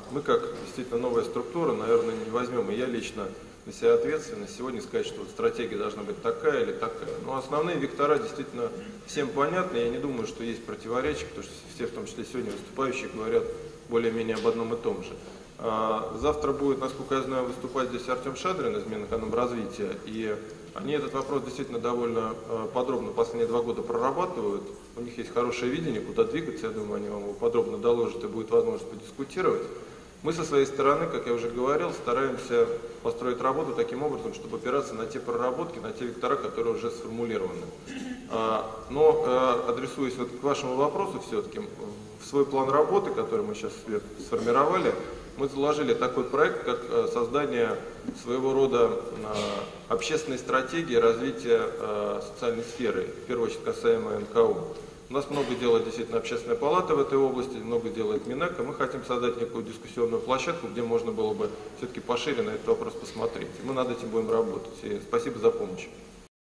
Мы, как действительно новая структура, наверное, не возьмем, и я лично на себя ответственность сегодня сказать, что вот стратегия должна быть такая или такая. Но основные вектора действительно всем понятны. Я не думаю, что есть противоречия, потому что все, в том числе сегодня выступающие, говорят более-менее об одном и том же. Завтра будет, насколько я знаю, выступать здесь Артем Шадрин из Минэкономразвития, и они этот вопрос действительно довольно подробно последние 2 года прорабатывают. У них есть хорошее видение, куда двигаться, я думаю, они вам его подробно доложат и будет возможность подискутировать. Мы со своей стороны, как я уже говорил, стараемся построить работу таким образом, чтобы опираться на те проработки, на те вектора, которые уже сформулированы. Но адресуясь вот к вашему вопросу все-таки, в свой план работы, который мы сейчас сформировали, мы заложили такой проект, как создание своего рода общественной стратегии развития социальной сферы, в первую очередь касаемо НКО. У нас много делает действительно Общественная палата в этой области, много делает Минэко. Мы хотим создать некую дискуссионную площадку, где можно было бы все-таки пошире на этот вопрос посмотреть. И мы над этим будем работать. И спасибо за помощь.